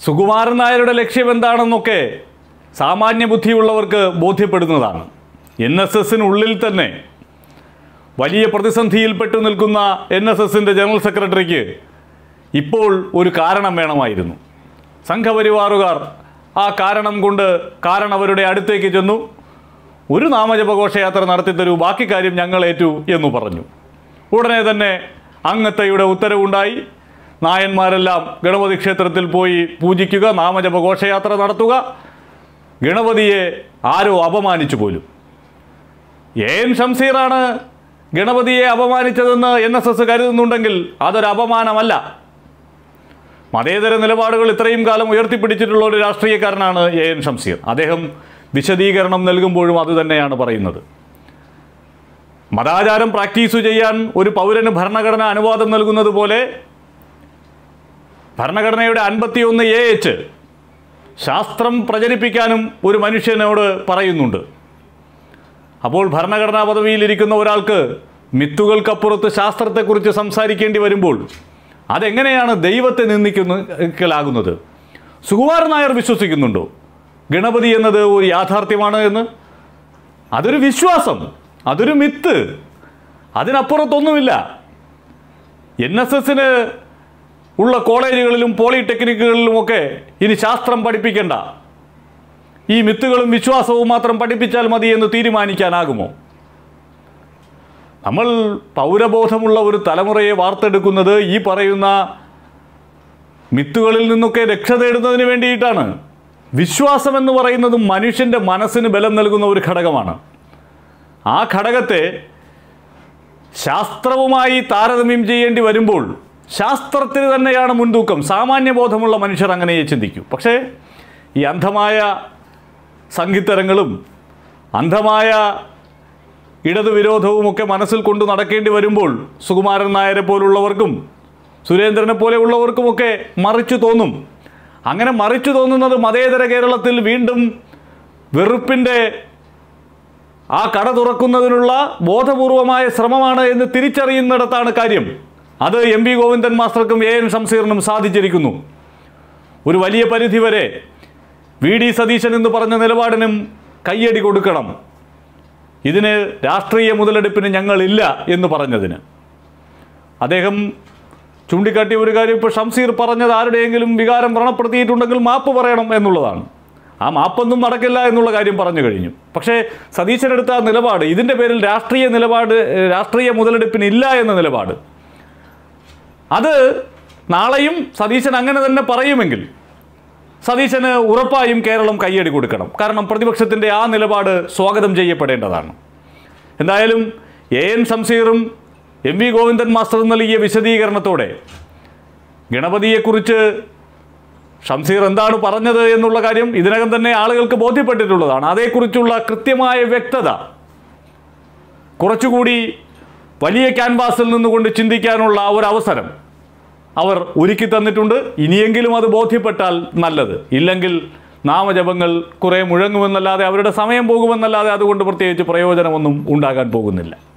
സുകുമാരൻ നായരുടെ ലക്ഷ്യം എന്താണെന്നൊക്കെ സാമാന്യ ബുദ്ധിയുള്ളവർക്ക് ബോധ്യപ്പെടുന്നതാണ്. NSSനുള്ളിൽ തന്നെ വലിയ പ്രതിസന്ധിയിൽപ്പെട്ടു നിൽക്കുന്ന NSSൻ്റെ ജനറൽ സെക്രട്ടറിക്ക് ഇപ്പോൾ ഒരു കാരണം വേണമായിരുന്നു. സംഘപരിവാറുകാർ ആ കാരണം അവരുടെ അടുത്തേക്ക് ചെന്നു. ഒരു നാമജപഘോഷയാത്ര നടത്തിത്തരൂ, ബാക്കി കാര്യം ഞങ്ങൾ ഏറ്റു എന്നു പറഞ്ഞു. ഉടനെ തന്നെ അങ്ങത്തയുടെ ഉത്തരവുണ്ടായി. നായന്മാരെല്ലാം ഗണപതി ക്ഷേത്രത്തിൽ പോയി പൂജിക്കുക, നാമജപഘോഷയാത്ര നടത്തുക. ഗണപതിയെ ആരോ അപമാനിച്ചു പോലും. AN ഷംസീറാണ് ഗണപതിയെ അപമാനിച്ചതെന്ന് NSS കരുതുന്നുണ്ടെങ്കിൽ അതൊരു അപമാനമല്ല. മതേതര നിലപാടുകൾ ഇത്രയും കാലം ഉയർത്തിപ്പിടിച്ചിട്ടുള്ള ഒരു രാഷ്ട്രീയക്കാരനാണ് AN ഷംസീർ. അദ്ദേഹം വിശദീകരണം നൽകുമ്പോഴും അതുതന്നെയാണ് പറയുന്നത്. മതാചാരം പ്രാക്ടീസ് ചെയ്യാൻ ഒരു പൗരന് ഭരണഘടന അനുവാദം നൽകുന്നത് പോലെ ഭരണഘടനയുടെ 51AH ശാസ്ത്രം പ്രചരിപ്പിക്കാനും ഒരു മനുഷ്യനോട് പറയുന്നുണ്ട്. അപ്പോൾ ഭരണഘടനാ പദവിയിലിരിക്കുന്ന ഒരാൾക്ക് മിത്തുകൾക്കപ്പുറത്ത് ശാസ്ത്രത്തെക്കുറിച്ച് സംസാരിക്കേണ്ടി വരുമ്പോൾ അതെങ്ങനെയാണ് ദൈവത്തെ നിന്ദിക്കലാകുന്നത്? സുകുമാരൻ നായർ വിശ്വസിക്കുന്നുണ്ടോ ഗണപതി എന്നത് ഒരു യാഥാർത്ഥ്യമാണ് എന്ന്? അതൊരു വിശ്വാസം, അതൊരു മിത്ത്, അതിനപ്പുറത്തൊന്നുമില്ല. NSSന് ഉള്ള കോളേജുകളിലും പോളിടെക്നിക്കുകളിലുമൊക്കെ ഇനി ശാസ്ത്രം പഠിപ്പിക്കേണ്ട, ഈ മിത്തുകളും വിശ്വാസവും മാത്രം പഠിപ്പിച്ചാൽ മതി എന്ന് തീരുമാനിക്കാനാകുമോ? നമ്മൾ പൗരബോധമുള്ള ഒരു തലമുറയെ വാർത്തെടുക്കുന്നത് ഈ പറയുന്ന മിത്തുകളിൽ നിന്നൊക്കെ രക്ഷ തേടുന്നതിന് വേണ്ടിയിട്ടാണ്. വിശ്വാസം എന്ന് പറയുന്നത് മനുഷ്യൻ്റെ മനസ്സിന് ബലം നൽകുന്ന ഒരു ഘടകമാണ്. ആ ഘടകത്തെ ശാസ്ത്രവുമായി താരതമ്യം ചെയ്യേണ്ടി വരുമ്പോൾ ശാസ്ത്രത്തിന് തന്നെയാണ് മുൻതൂക്കം. സാമാന്യബോധമുള്ള മനുഷ്യർ അങ്ങനെയേ ചിന്തിക്കൂ. പക്ഷേ ഈ അന്ധമായ സംഗീതരങ്ങളും അന്ധമായ ഇടതുവിരോധവുമൊക്കെ മനസ്സിൽ കൊണ്ട് നടക്കേണ്ടി വരുമ്പോൾ സുകുമാരൻ നായരെ പോലുള്ളവർക്കും സുരേന്ദ്രനെ പോലെയുള്ളവർക്കുമൊക്കെ മറിച്ചു തോന്നും. അങ്ങനെ മറിച്ചു തോന്നുന്നത് മതേതര കേരളത്തിൽ വീണ്ടും വെറുപ്പിൻ്റെ ആ കട തുറക്കുന്നതിനുള്ള ബോധപൂർവമായ ശ്രമമാണ് എന്ന് തിരിച്ചറിയുന്നിടത്താണ് കാര്യം. അത് MV ഗോവിന്ദൻ മാസ്റ്റർക്കും AN ഷംസീറിനും സാധിച്ചിരിക്കുന്നു. ഒരു വലിയ പരിധിവരെ VD സതീശൻ എന്ന് പറഞ്ഞ നിലപാടിനും കയ്യടി കൊടുക്കണം. ഇതിന് രാഷ്ട്രീയ മുതലെടുപ്പിന് ഞങ്ങളില്ല എന്ന് പറഞ്ഞതിന് അദ്ദേഹം ചൂണ്ടിക്കാട്ടിയ ഒരു കാര്യം, ഇപ്പോൾ ഷംസീർ പറഞ്ഞത് ആരുടെയെങ്കിലും വികാരം വ്രണപ്പെടുത്തിയിട്ടുണ്ടെങ്കിൽ മാപ്പ് പറയണം എന്നുള്ളതാണ്. ആ മാപ്പൊന്നും നടക്കില്ല എന്നുള്ള കാര്യം പറഞ്ഞു കഴിഞ്ഞു. പക്ഷേ സതീശനെടുത്ത നിലപാട്, ഇതിൻ്റെ പേരിൽ രാഷ്ട്രീയ മുതലെടുപ്പിനില്ല എന്ന നിലപാട്, അത് നാളെയും സതീശൻ അങ്ങനെ തന്നെ പറയുമെങ്കിൽ സതീശന് ഉറപ്പായും കേരളം കയ്യടി കൊടുക്കണം. കാരണം പ്രതിപക്ഷത്തിൻ്റെ ആ നിലപാട് സ്വാഗതം ചെയ്യപ്പെടേണ്ടതാണ്. എന്തായാലും AN ഷംസീറും MV ഗോവിന്ദൻ മാസ്റ്ററും നൽകിയ വിശദീകരണത്തോടെ ഗണപതിയെക്കുറിച്ച് ഷംസീർ എന്താണ് പറഞ്ഞത് എന്നുള്ള കാര്യം ഇതിനകം തന്നെ ആളുകൾക്ക് ബോധ്യപ്പെട്ടിട്ടുള്ളതാണ്. അതേക്കുറിച്ചുള്ള കൃത്യമായ വ്യക്തത കുറച്ചുകൂടി വലിയ ക്യാൻവാസിൽ നിന്നുകൊണ്ട് ചിന്തിക്കാനുള്ള ഒരവസരം അവർ ഒരുക്കി തന്നിട്ടുണ്ട്. ഇനിയെങ്കിലും അത് ബോധ്യപ്പെട്ടാൽ നല്ലത്. ഇല്ലെങ്കിൽ നാമജപങ്ങൾ കുറേ മുഴങ്ങുമെന്നല്ലാതെ അവരുടെ സമയം പോകുമെന്നല്ലാതെ അതുകൊണ്ട് പ്രത്യേകിച്ച് പ്രയോജനമൊന്നും ഉണ്ടാകാൻ പോകുന്നില്ല.